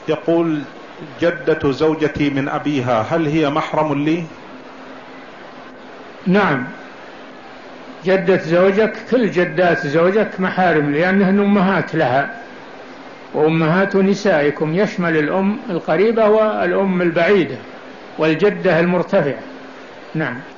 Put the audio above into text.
يقول: جدة زوجتي من أبيها، هل هي محرم لي؟ نعم، جدة زوجك، كل جدات زوجك محارم، لأنهن أمهات لها وأمهات نسائكم، يشمل الأم القريبة والأم البعيدة والجدة المرتفعة. نعم.